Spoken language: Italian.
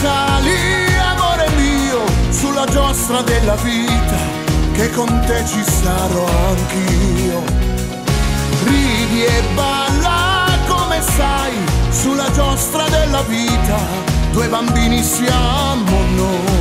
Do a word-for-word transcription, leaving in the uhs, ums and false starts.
sali, amore mio, sulla giostra della vita, che con te ci sarò anch'io. Ridi e balla come sai, sulla giostra della vita, due bambini siamo noi.